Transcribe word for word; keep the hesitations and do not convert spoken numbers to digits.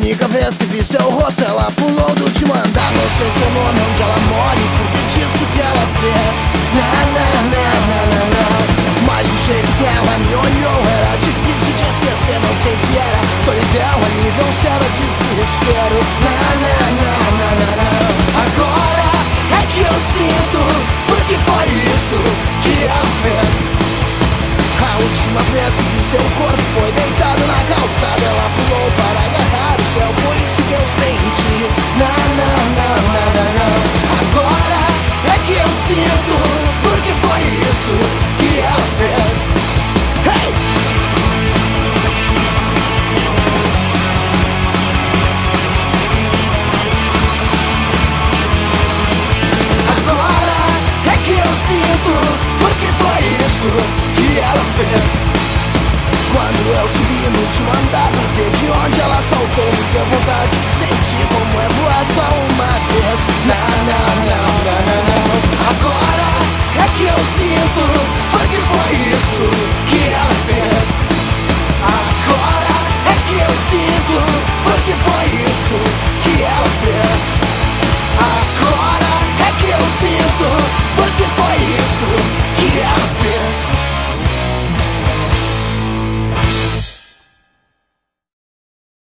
única vez que vi seu rosto, ela pulou do último andar. Não sei seu nome, onde ela mora e por que disso que ela fez. Na, na, na, na, na, na. Mas o jeito que ela me olhou era difícil de esquecer. Não sei se era solidão a nível, se era desespero. Na, na, na, na, na, na. Agora é que eu sinto, porque foi isso que ela fez. A última vez que vi seu corpo foi deitado na calçada. Ela pulou para agarrar o céu, foi isso que eu senti. Não, não, não, não, não, não. Agora é que eu sinto, porque foi isso que ela fez. Hey! Agora é que eu sinto, porque foi isso que ela fez. Quando eu subi no último andar, porque de onde ela saltou me deu vontade de sentir como